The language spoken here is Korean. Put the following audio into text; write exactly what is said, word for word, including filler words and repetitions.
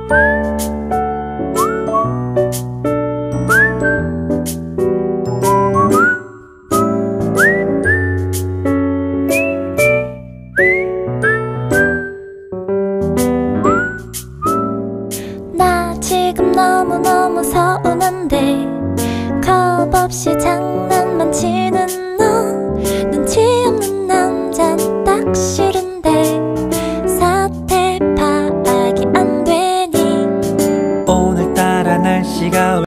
나 지금 너무너무 서운한데 겁없이 장난만 치는 너